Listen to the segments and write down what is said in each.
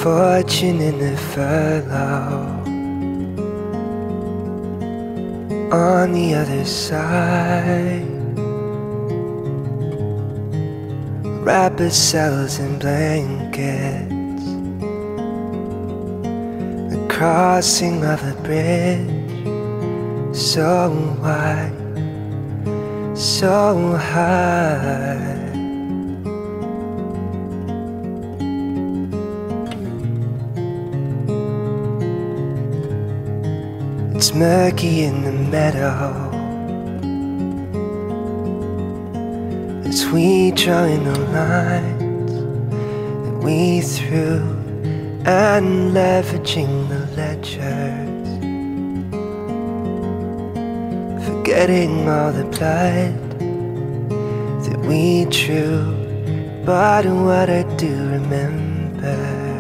fortune in the furlough. On the other side, wrap ourselves in blankets. The crossing of a bridge, so wide, so high. It's murky in the meadow as we draw in the lines that we threw, and leveraging the ledgers, forgetting all the blood that we drew. But what I do remember,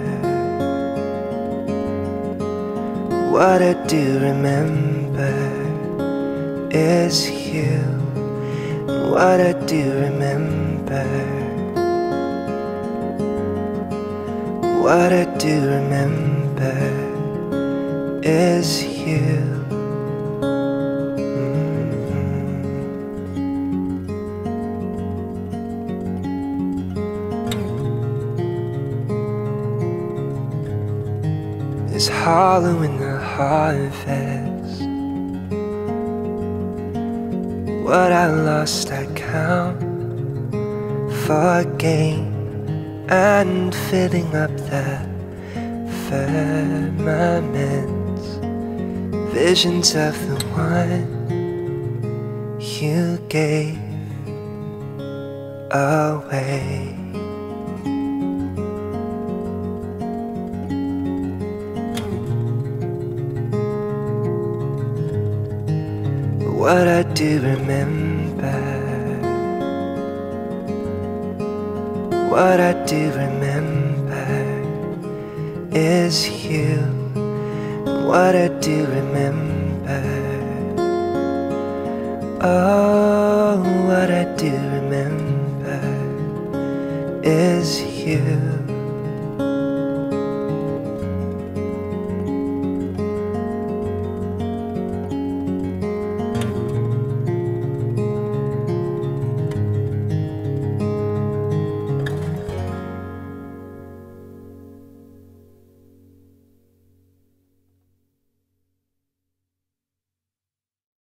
what I do remember is you. What I do remember, what I do remember is you. It's hollow in the harvest. What I lost I count for gain, and filling up the firmaments, visions of the one you gave away. What I do remember, what I do remember is you. What I do remember, oh, what I do remember is you.